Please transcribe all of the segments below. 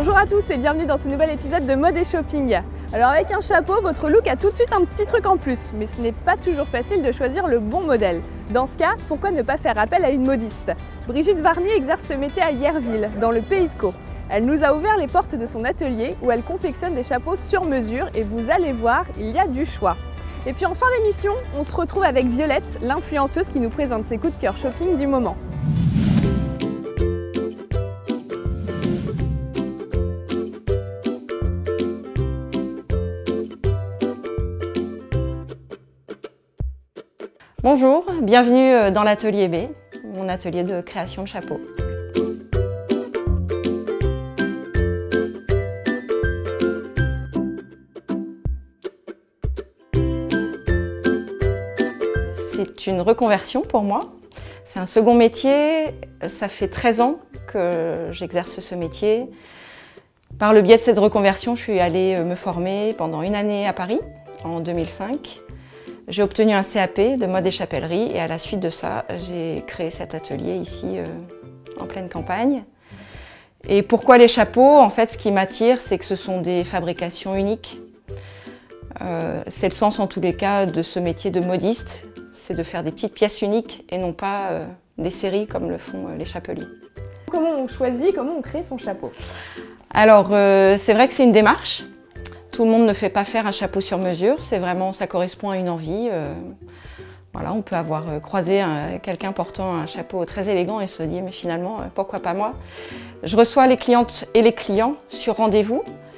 Bonjour à tous et bienvenue dans ce nouvel épisode de Mode et Shopping. Alors avec un chapeau, votre look a tout de suite un petit truc en plus, mais ce n'est pas toujours facile de choisir le bon modèle. Dans ce cas, pourquoi ne pas faire appel à une modiste? Brigitte Varnier exerce ce métier à Yerville, dans le Pays de Caux. Elle nous a ouvert les portes de son atelier où elle confectionne des chapeaux sur mesure et vous allez voir, il y a du choix. Et puis en fin d'émission, on se retrouve avec Violette, l'influenceuse qui nous présente ses coups de cœur shopping du moment. Bonjour, bienvenue dans l'atelier B, mon atelier de création de chapeaux. C'est une reconversion pour moi. C'est un second métier. Ça fait 13 ans que j'exerce ce métier. Par le biais de cette reconversion, je suis allée me former pendant une année à Paris, en 2005. J'ai obtenu un CAP de mode et chapellerie et à la suite de ça, j'ai créé cet atelier ici en pleine campagne. Et pourquoi les chapeaux? En fait, ce qui m'attire, c'est que ce sont des fabrications uniques. C'est le sens en tous les cas de ce métier de modiste, c'est de faire des petites pièces uniques et non pas des séries comme le font les chapeliers. Comment on choisit, comment on crée son chapeau? Alors, c'est vrai que c'est une démarche. Tout le monde ne fait pas faire un chapeau sur mesure, c'est vraiment, ça correspond à une envie. Voilà, on peut avoir croisé quelqu'un portant un chapeau très élégant et se dire mais finalement, pourquoi pas moi? Je reçois les clientes et les clients sur rendez-vous.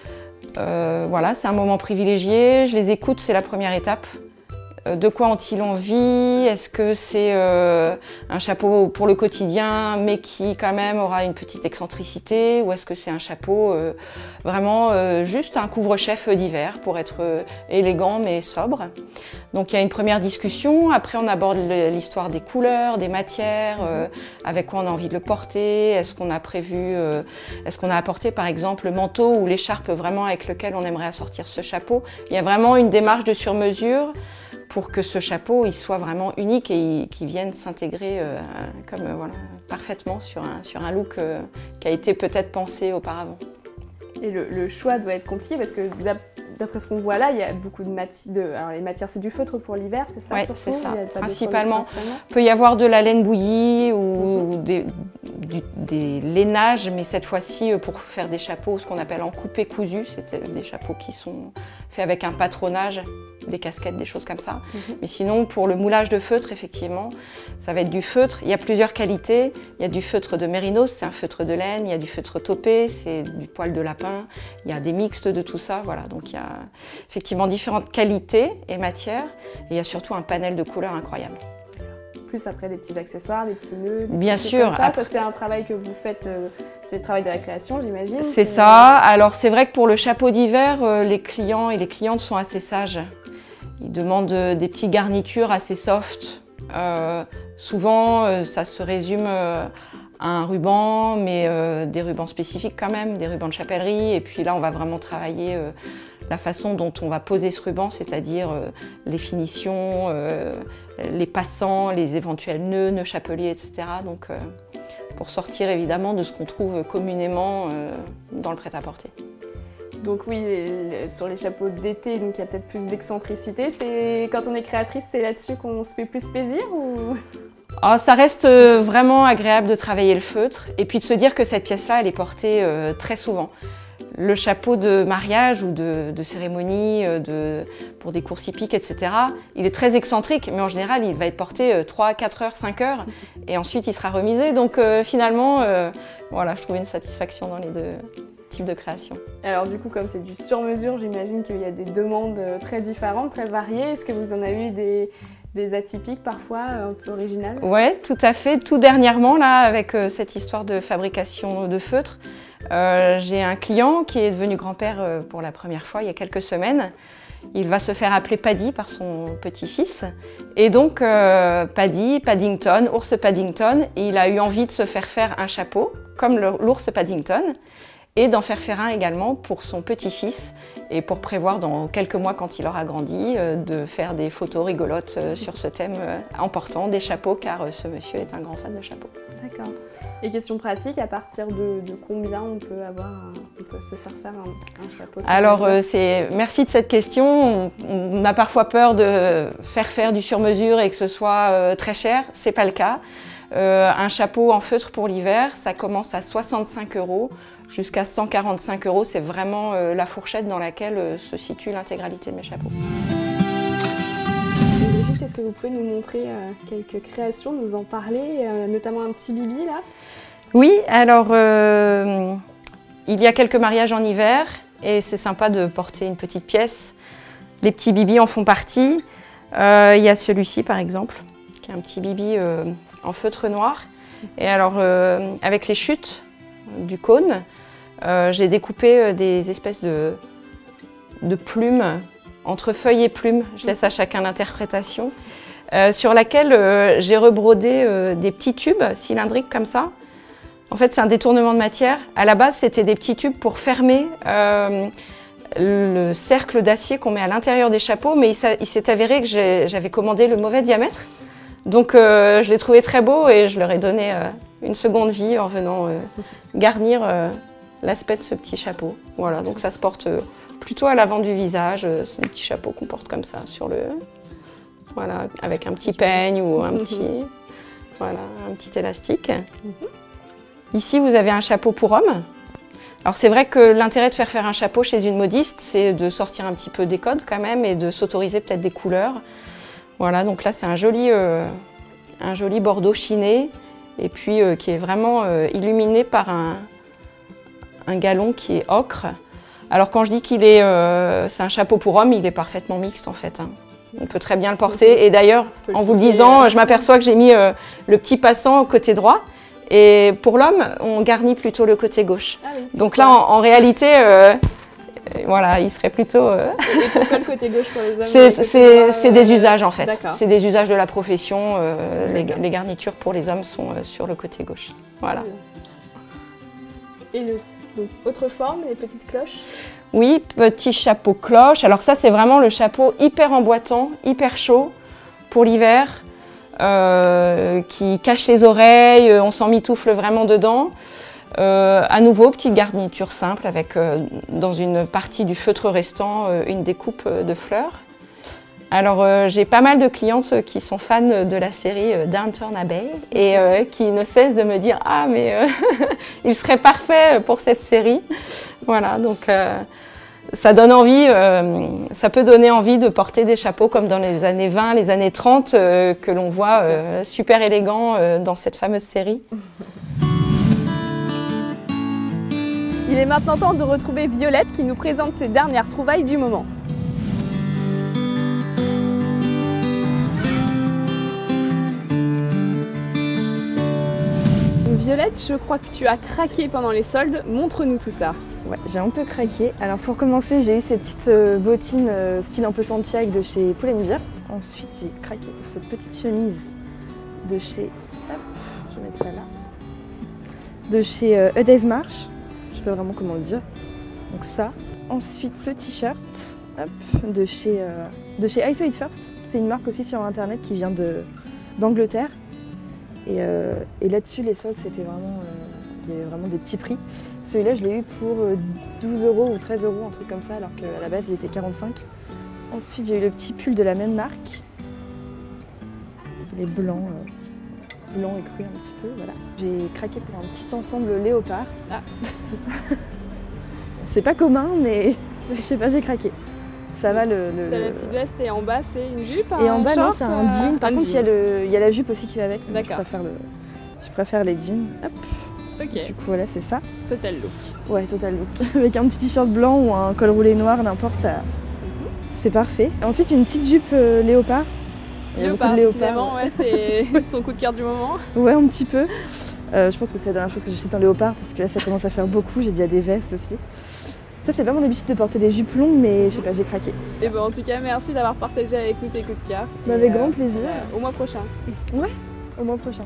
Voilà, c'est un moment privilégié, je les écoute, c'est la première étape. De quoi ont-ils envie? Est-ce que c'est un chapeau pour le quotidien mais qui quand même aura une petite excentricité? Ou est-ce que c'est un chapeau vraiment juste un couvre-chef d'hiver pour être élégant mais sobre? Donc il y a une première discussion, après on aborde l'histoire des couleurs, des matières, avec quoi on a envie de le porter, est-ce qu'on a prévu, est-ce qu'on a apporté par exemple le manteau ou l'écharpe vraiment avec lequel on aimerait assortir ce chapeau? Il y a vraiment une démarche de sur-mesure pour que ce chapeau il soit vraiment unique et qu'il vienne s'intégrer voilà, parfaitement sur un look qui a été peut-être pensé auparavant. Et le choix doit être compliqué parce que d'après ce qu'on voit là, il y a beaucoup de matières. Alors les matières, c'est du feutre pour l'hiver, c'est ça? Oui, c'est ça, principalement. Il peut y avoir de la laine bouillie ou des lainages, mais cette fois-ci pour faire des chapeaux, ce qu'on appelle en coupé cousu, c'est des chapeaux qui sont faits avec un patronage, des casquettes, des choses comme ça. Mais sinon, pour le moulage de feutre, effectivement, ça va être du feutre. Il y a plusieurs qualités. Il y a du feutre de mérinos, c'est un feutre de laine. Il y a du feutre topé, c'est du poil de lapin. Il y a des mixtes de tout ça. Voilà. Donc il y a effectivement différentes qualités et matières. Et il y a surtout un panel de couleurs incroyable. Plus après des petits accessoires, des petits nœuds. Bien sûr. Ça c'est un travail que vous faites, c'est le travail de la création, j'imagine. C'est ça. Alors c'est vrai que pour le chapeau d'hiver, les clients et les clientes sont assez sages. Ils demandent des petites garnitures assez soft. Souvent, ça se résume à un ruban, mais des rubans spécifiques quand même, des rubans de chapellerie. Et puis là, on va vraiment travailler la façon dont on va poser ce ruban, c'est-à-dire les finitions, les passants, les éventuels nœuds chapeliers, etc. Donc, pour sortir évidemment de ce qu'on trouve communément dans le prêt-à-porter. Donc oui, sur les chapeaux d'été, donc il y a peut-être plus d'excentricité. Quand on est créatrice, c'est là-dessus qu'on se fait plus plaisir ou... Ça reste vraiment agréable de travailler le feutre et puis de se dire que cette pièce-là, elle est portée très souvent. Le chapeau de mariage ou de cérémonie, pour des courses hippiques, etc., il est très excentrique, mais en général, il va être porté 3, 4 heures, 5 heures, et ensuite il sera remisé. Donc finalement, voilà, je trouve une satisfaction dans les deux types de création. Alors du coup, comme c'est du sur-mesure, j'imagine qu'il y a des demandes très différentes, très variées. Est-ce que vous en avez eu des atypiques parfois, un peu originales? Oui, tout à fait. Tout dernièrement, là, avec cette histoire de fabrication de feutre, j'ai un client qui est devenu grand-père pour la première fois il y a quelques semaines. Il va se faire appeler Paddy par son petit-fils. Et donc, Paddy, Paddington, ours Paddington, il a eu envie de se faire un chapeau, comme l'ours Paddington, et d'en faire un également pour son petit-fils et pour prévoir dans quelques mois, quand il aura grandi, de faire des photos rigolotes sur ce thème en portant des chapeaux, car ce monsieur est un grand fan de chapeaux. D'accord. Et question pratique, à partir de combien on peut se faire faire un chapeau? Alors, merci de cette question. On a parfois peur de faire du sur-mesure et que ce soit très cher. C'est pas le cas. Un chapeau en feutre pour l'hiver, ça commence à 65 € jusqu'à 145 €. C'est vraiment la fourchette dans laquelle se situe l'intégralité de mes chapeaux. Est-ce que vous pouvez nous montrer quelques créations, nous en parler, notamment un petit bibi là? Oui, alors il y a quelques mariages en hiver et c'est sympa de porter une petite pièce. Les petits bibis en font partie. Il y a celui-ci par exemple, qui est un petit bibi en feutre noir. Et alors avec les chutes du cône, j'ai découpé des espèces de plumes entre feuilles et plumes, je laisse à chacun l'interprétation, sur laquelle j'ai rebrodé des petits tubes cylindriques comme ça. En fait, c'est un détournement de matière. À la base, c'était des petits tubes pour fermer le cercle d'acier qu'on met à l'intérieur des chapeaux, mais il s'est avéré que j'avais commandé le mauvais diamètre. Donc, je l'ai trouvé très beau et je leur ai donné une seconde vie en venant garnir l'aspect de ce petit chapeau. Voilà, donc ça se porte plutôt à l'avant du visage, c'est un petit chapeau qu'on porte comme ça, voilà, avec un petit peigne ou un petit élastique. Ici, vous avez un chapeau pour homme. Alors c'est vrai que l'intérêt de faire un chapeau chez une modiste, c'est de sortir un petit peu des codes quand même et de s'autoriser peut-être des couleurs. Voilà, donc là c'est un joli bordeaux chiné et puis qui est vraiment illuminé par un galon qui est ocre. Alors quand je dis qu'il est, c'est un chapeau pour homme, il est parfaitement mixte en fait. On peut très bien le porter. Et d'ailleurs, en vous le disant, je m'aperçois que j'ai mis le petit passant au côté droit. Et pour l'homme, on garnit plutôt le côté gauche. Ah oui. Donc là, en réalité, voilà, il serait plutôt... Et pourquoi le côté gauche pour les hommes? C'est des usages en fait. C'est des usages de la profession. Les garnitures pour les hommes sont sur le côté gauche. Voilà. Et donc, autre forme, les petites cloches? Oui, petit chapeau cloche. Alors ça, c'est vraiment le chapeau hyper emboîtant, hyper chaud pour l'hiver, qui cache les oreilles, on s'emmitoufle vraiment dedans. À nouveau, petite garniture simple avec, dans une partie du feutre restant, une découpe de fleurs. Alors, j'ai pas mal de clientes qui sont fans de la série Downton Abbey et qui ne cessent de me dire « Ah, mais il serait parfait pour cette série !» Voilà, donc ça donne envie, ça peut donner envie de porter des chapeaux comme dans les années 20, les années 30, que l'on voit super élégants dans cette fameuse série. Il est maintenant temps de retrouver Violette qui nous présente ses dernières trouvailles du moment. Violette, je crois que tu as craqué pendant les soldes. Montre-nous tout ça. Ouais, j'ai un peu craqué. Alors pour commencer, j'ai eu ces petites bottines style un peu Santiago de chez Pull&Bear. Ensuite, j'ai craqué pour cette petite chemise de chez... Hop, je vais mettre ça là. De chez A Day's March. Je sais pas vraiment comment le dire. Donc ça. Ensuite, ce t-shirt de chez I Saw It First. C'est une marque aussi sur internet qui vient d'Angleterre. Et là-dessus, les soldes, c'était vraiment, il y avait vraiment des petits prix. Celui-là, je l'ai eu pour 12 € ou 13 €, un truc comme ça, alors qu'à la base, il était 45. Ensuite, j'ai eu le petit pull de la même marque. Les blancs, blanc et cru un petit peu, voilà. J'ai craqué pour un petit ensemble léopard. Ah. C'est pas commun, mais je sais pas, j'ai craqué. Ça va la petite veste et en bas c'est une jupe, et en bas short, non, c'est un jean. Par contre il y a la jupe aussi qui va avec. D'accord. Je préfère les jeans. Hop. Ok. Du coup voilà, c'est ça. Total look. Ouais, total look. Avec un petit t-shirt blanc ou un col roulé noir, n'importe, ça. C'est parfait. Ensuite une petite jupe léopard. Léopard, décidément, ouais, c'est ton coup de cœur du moment. Ouais, un petit peu. Je pense que c'est la dernière chose que j'achète en léopard parce que là ça commence à faire beaucoup. J'ai déjà des vestes aussi. Ça, c'est pas mon habitude de porter des jupes longues, mais je sais pas, j'ai craqué. Et bon, en tout cas, merci d'avoir partagé avec nous tes coups de cœur. Avec grand plaisir. Au mois prochain. Ouais, au mois prochain.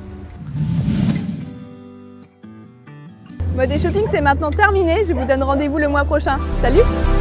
Mode et shopping, c'est maintenant terminé. Je vous donne rendez-vous le mois prochain. Salut!